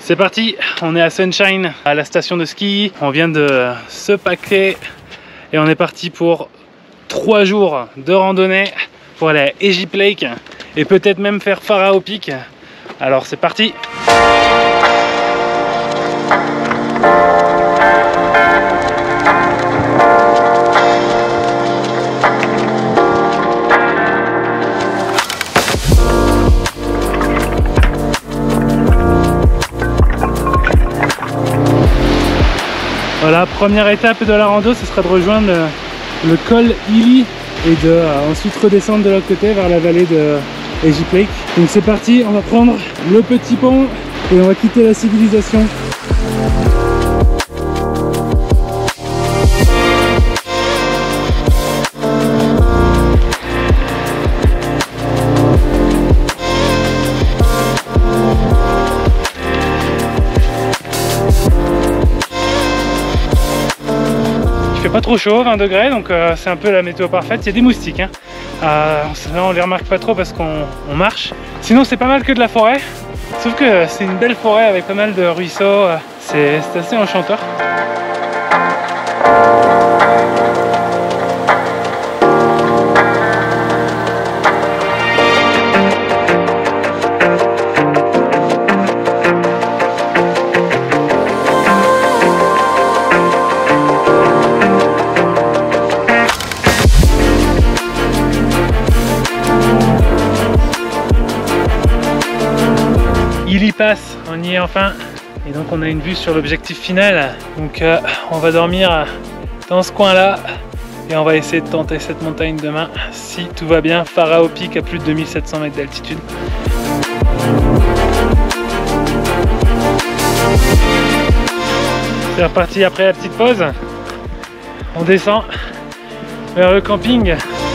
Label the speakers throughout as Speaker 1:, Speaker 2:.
Speaker 1: C'est parti, on est à Sunshine, à la station de ski. On vient de se paquer et on est parti pour 3 jours de randonnée pour aller à Egypt Lake et peut-être même faire Pharaoh Peak. Alors c'est parti! Voilà, première étape de la rando, ce sera de rejoindre le col Ili et de ensuite redescendre de l'autre côté vers la vallée de Egypt Lake. Donc c'est parti, on va prendre le petit pont et on va quitter la civilisation. Pas trop chaud, 20 degrés, donc c'est un peu la météo parfaite. Il y a des moustiques, hein. Là on les remarque pas trop parce qu'on marche. Sinon c'est pas mal que de la forêt, sauf que c'est une belle forêt avec pas mal de ruisseaux. C'est assez enchanteur. Il y passe, on y est enfin, et donc on a une vue sur l'objectif final. Donc on va dormir dans ce coin là et on va essayer de tenter cette montagne demain si tout va bien. Pharaoh Peak à plus de 2700 mètres d'altitude. C'est reparti après la petite pause. On descend vers le camping.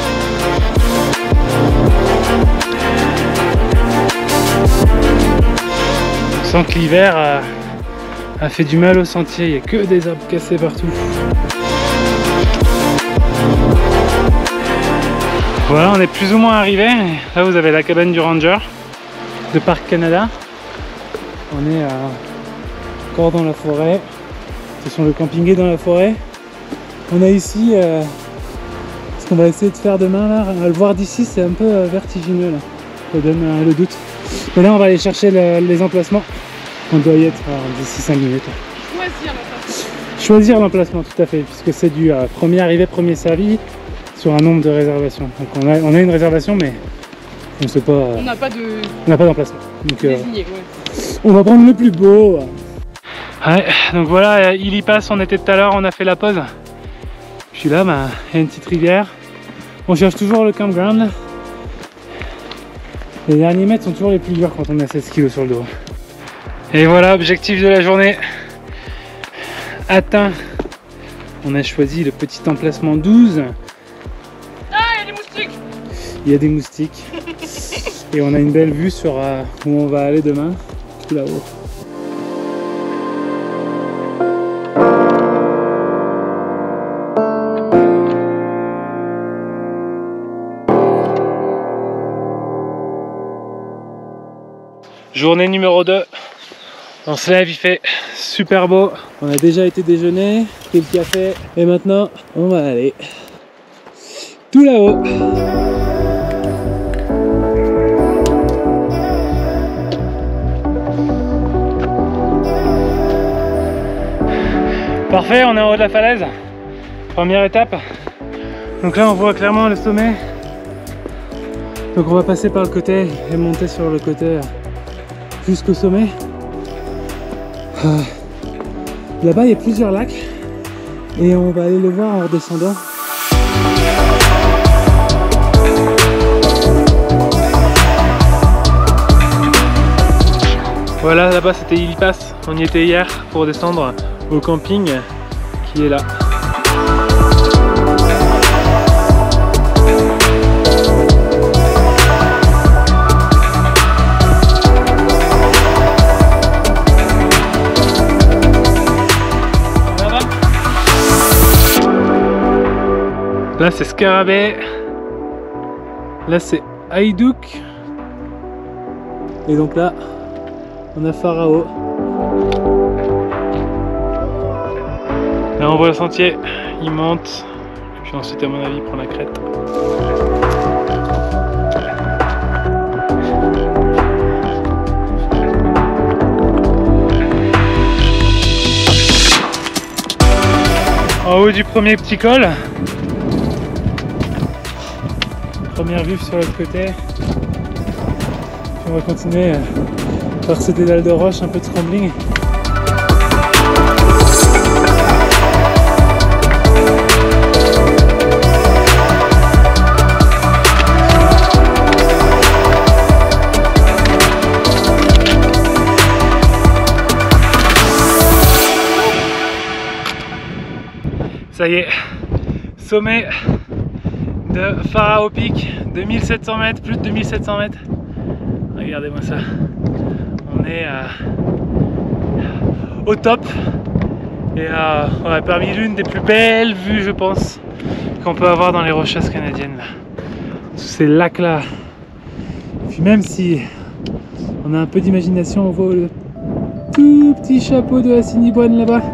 Speaker 1: On sent que l'hiver a fait du mal au sentier, il n'y a que des arbres cassés partout. Voilà, on est plus ou moins arrivé. Là vous avez la cabane du ranger de Parc Canada. On est encore dans la forêt. Attention, le camping est dans la forêt. On a ici ce qu'on va essayer de faire demain là. À le voir d'ici c'est un peu vertigineux là. Ça donne le doute. Mais là on va aller chercher les emplacements. On doit y être d'ici 5 minutes. Choisir l'emplacement, tout à fait, puisque c'est du premier arrivé, premier servi sur un nombre de réservations. Donc on a une réservation, mais on ne sait pas. On n'a pas d'emplacement. Donc on va prendre le plus beau. Ouais, donc voilà, il y passe, on était tout à l'heure, on a fait la pause. Puis là, il y a une petite rivière. On cherche toujours le campground là. Les derniers mètres sont toujours les plus durs quand on a 16 kg sur le dos. Et voilà, objectif de la journée atteint. On a choisi le petit emplacement 12.
Speaker 2: Ah, il y a des moustiques.
Speaker 1: Il y a des moustiques. Et on a une belle vue sur où on va aller demain, tout là-haut. Journée numéro 2. On se lève, il fait super beau. On a déjà été déjeuner, pris le café et maintenant on va aller tout là-haut. Parfait, on est en haut de la falaise. Première étape. Donc là on voit clairement le sommet. Donc on va passer par le côté et monter sur le côté jusqu'au sommet. Là-bas il y a plusieurs lacs et on va aller le voir en redescendant. Voilà, là-bas c'était Il y passe, on y était hier pour descendre au camping qui est là. Là c'est Scarabée, là c'est Haïdouk, et donc là on a Pharaoh. Là on voit le sentier, il monte, et puis ensuite à mon avis il prend la crête. En haut du premier petit col, première vue sur l'autre côté, puis on va continuer par ce dédale de roche, un peu de scrambling. Ça y est, sommet de Pharaoh Peak, 2700 mètres, plus de 2700 mètres. Regardez-moi ça. On est au top et on a parmi l'une des plus belles vues, je pense, qu'on peut avoir dans les Rocheuses canadiennes. Là. Tous ces lacs là. Puis même si on a un peu d'imagination, on voit le tout petit chapeau de Assiniboine là-bas.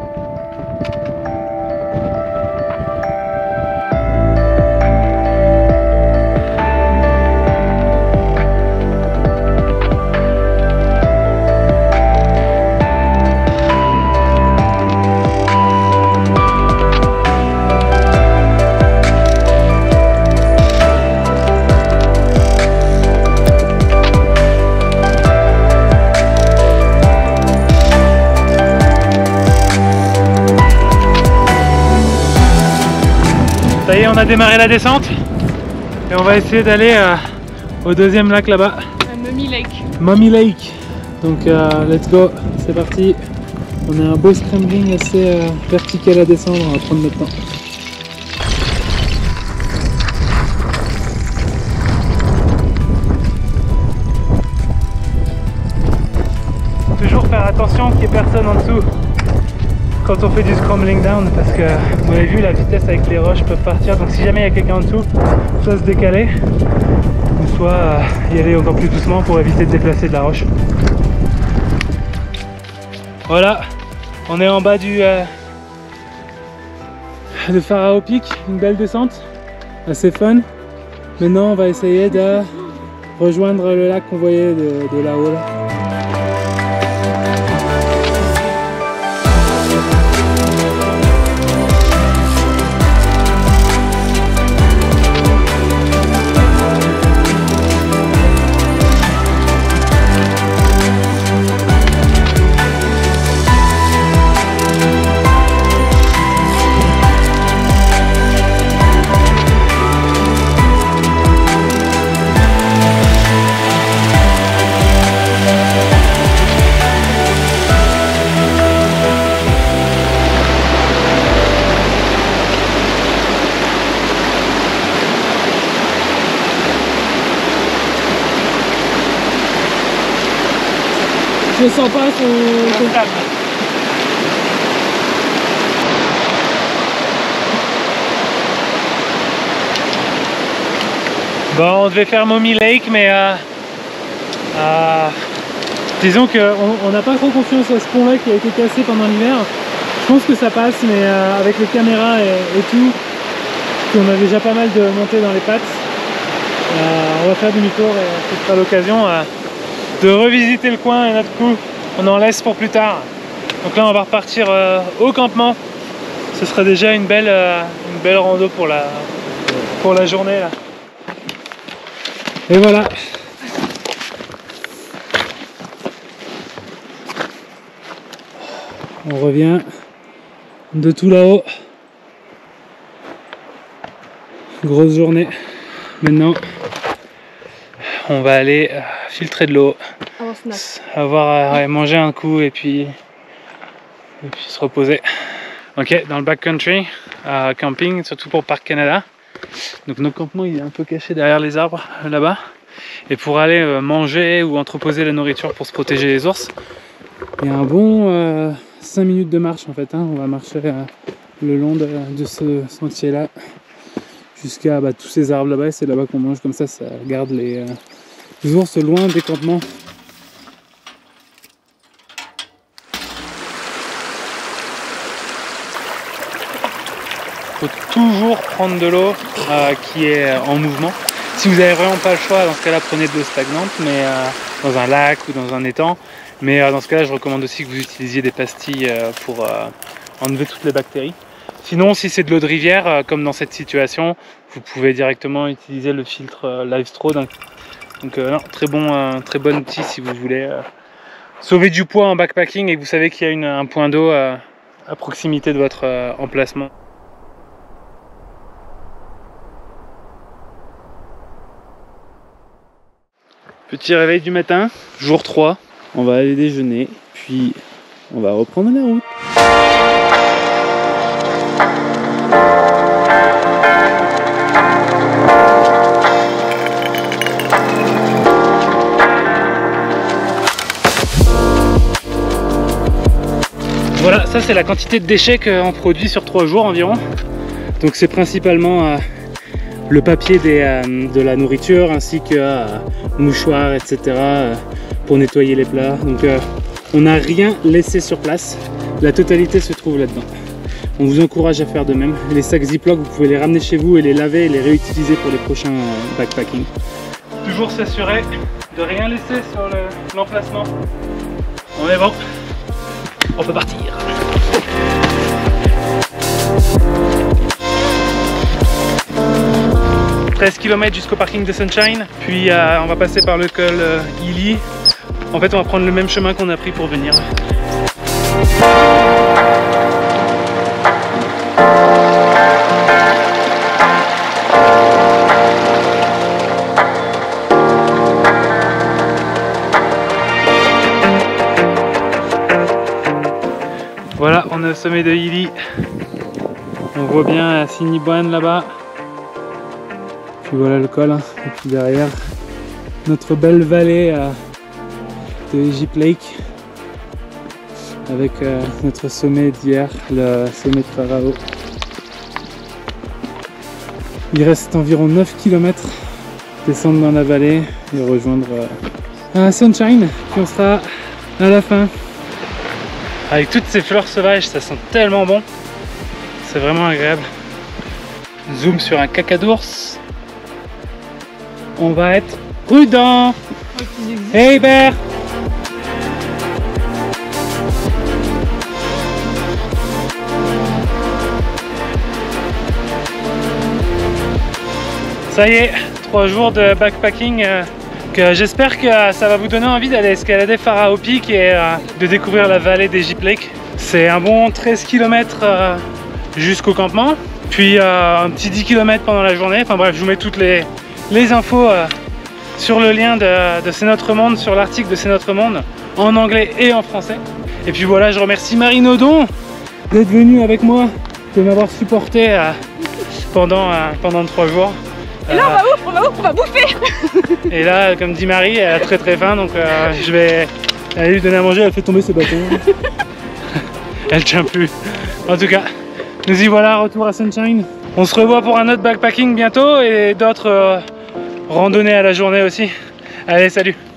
Speaker 1: Ça y est, on a démarré la descente et on va essayer d'aller au deuxième lac là-bas.
Speaker 2: Mummy Lake.
Speaker 1: Mummy Lake. Donc let's go, c'est parti. On a un beau scrambling assez vertical à descendre, on va prendre notre temps. Toujours faire attention qu'il n'y ait personne en dessous quand on fait du scrambling down, parce que vous avez vu la vitesse avec les roches peuvent partir, donc si jamais il y a quelqu'un en dessous, soit se décaler ou soit y aller encore plus doucement pour éviter de déplacer de la roche. Voilà, on est en bas du de Pharaoh Peak, une belle descente, assez fun. Maintenant on va essayer de rejoindre le lac qu'on voyait de là-haut là. Je sens pas son table. Bon, on devait faire Mummy Lake, mais disons qu'on n'a pas trop confiance à ce pont là qui a été cassé pendant l'hiver. Je pense que ça passe, mais avec les caméras et tout, qu'on a déjà pas mal de montées dans les pattes, on va faire demi-tour et ce sera l'occasion de revisiter le coin, et notre coup on en laisse pour plus tard. Donc là on va repartir au campement. Ce sera déjà une belle rando pour la journée là. Et voilà. On revient de tout là-haut. Grosse journée. Maintenant on va aller filtrer de l'eau, avoir manger un coup et puis se reposer. Ok, dans le backcountry, camping, surtout pour Parc Canada. Donc notre campement il est un peu caché derrière les arbres là-bas. Et pour aller manger ou entreposer la nourriture pour se protéger des ours, il y a un bon 5 minutes de marche en fait. On va marcher le long de ce sentier là jusqu'à tous ces arbres là-bas. C'est là-bas qu'on mange, comme ça garde les ours loin des campements. faut toujours prendre de l'eau qui est en mouvement. Si vous n'avez vraiment pas le choix, dans ce cas-là, prenez de l'eau stagnante, mais dans un lac ou dans un étang. Mais dans ce cas-là, je recommande aussi que vous utilisiez des pastilles pour enlever toutes les bactéries. Sinon, si c'est de l'eau de rivière, comme dans cette situation, vous pouvez directement utiliser le filtre LiveStraw. Donc non, très bon outil si vous voulez sauver du poids en backpacking et que vous savez qu'il y a un point d'eau à proximité de votre emplacement. Petit réveil du matin, jour 3. On va aller déjeuner, puis on va reprendre la route. Voilà, ça c'est la quantité de déchets qu'on produit sur 3 jours environ. Donc c'est principalement le papier de la nourriture ainsi que mouchoirs, etc. pour nettoyer les plats. Donc on n'a rien laissé sur place. La totalité se trouve là-dedans. On vous encourage à faire de même. Les sacs Ziploc, vous pouvez les ramener chez vous et les laver et les réutiliser pour les prochains backpacking. Toujours s'assurer de rien laisser sur l'emplacement. On est bon. On peut partir. « 13 km jusqu'au parking de Sunshine, puis on va passer par le col Illy. En fait, on va prendre le même chemin qu'on a pris pour venir. Voilà, on est au sommet de Illy. On voit bien Siniboine là-bas. Puis voilà le col, hein. Et puis derrière notre belle vallée de Egypt Lake avec notre sommet d'hier, le sommet de Pharao. Il reste environ 9 km, descendre dans la vallée et rejoindre Sunshine, puis on sera à la fin. Avec toutes ces fleurs sauvages, ça sent tellement bon, c'est vraiment agréable. Zoom sur un caca d'ours. On va être prudent. Hey Hébert. Ça y est, 3 jours de backpacking. J'espère que ça va vous donner envie d'aller escalader Pharao Peak et de découvrir la vallée d'Egypt Lake. C'est un bon 13 km jusqu'au campement, puis un petit 10 km pendant la journée. Enfin bref, je vous mets toutes les infos sur le lien de C'est Notre Monde, sur l'article de C'est Notre Monde, en anglais et en français. Et puis voilà, je remercie Marine Audon d'être venue avec moi, de m'avoir supporté pendant 3 jours.
Speaker 2: Et là on va bouffer.
Speaker 1: Et là, comme dit Marie, elle a très faim, donc je vais aller lui donner à manger. Elle fait tomber ses bâtons. Elle tient plus. En tout cas, nous y voilà, retour à Sunshine. On se revoit pour un autre backpacking bientôt et d'autres randonnées à la journée aussi. Allez, salut!